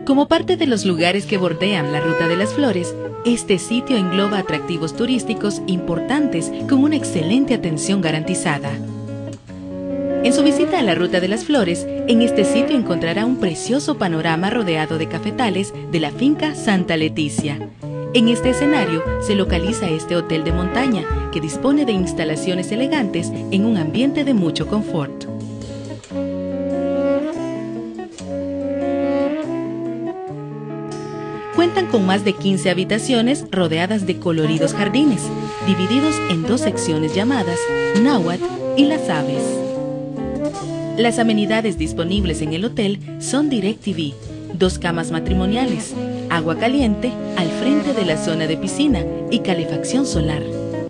Como parte de los lugares que bordean la Ruta de las Flores, este sitio engloba atractivos turísticos importantes con una excelente atención garantizada. En su visita a la Ruta de las Flores, en este sitio encontrará un precioso panorama rodeado de cafetales de la finca Santa Leticia. En este escenario se localiza este hotel de montaña, que dispone de instalaciones elegantes en un ambiente de mucho confort. Cuentan con más de 15 habitaciones rodeadas de coloridos jardines, divididos en dos secciones llamadas Náhuatl y Las Aves. Las amenidades disponibles en el hotel son DirecTV, 2 camas matrimoniales, agua caliente al frente de la zona de piscina y calefacción solar.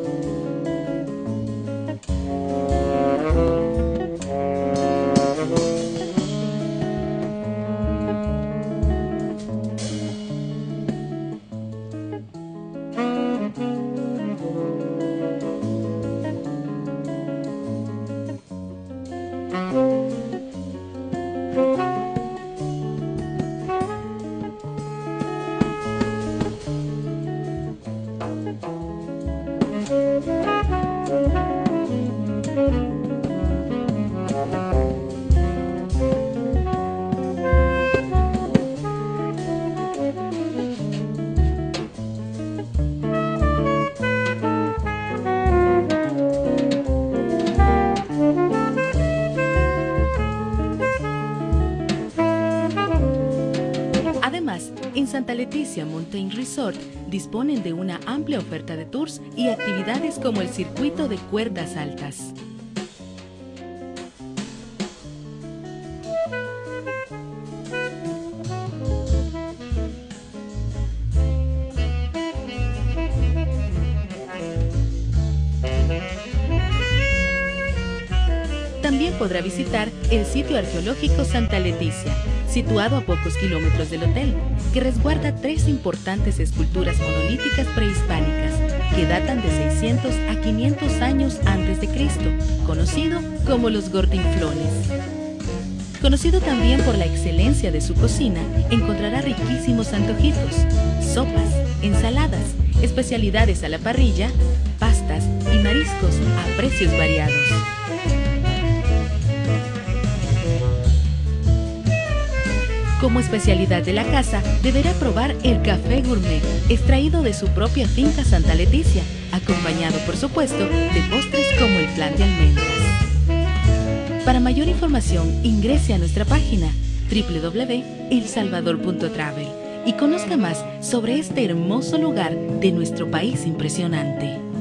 Además, en Santa Leticia Mountain Resort disponen de una amplia oferta de tours y actividades como el circuito de cuerdas altas. También podrá visitar el sitio arqueológico Santa Leticia, situado a pocos kilómetros del hotel, que resguarda 3 importantes esculturas monolíticas prehispánicas que datan de 600 a 500 años antes de Cristo, conocido como los Gordinflones. Conocido también por la excelencia de su cocina, encontrará riquísimos antojitos, sopas, ensaladas, especialidades a la parrilla, pastas y mariscos a precios variados. Como especialidad de la casa, deberá probar el café gourmet, extraído de su propia finca Santa Leticia, acompañado, por supuesto, de postres como el flan de almendras. Para mayor información, ingrese a nuestra página www.elsalvador.travel y conozca más sobre este hermoso lugar de nuestro país impresionante.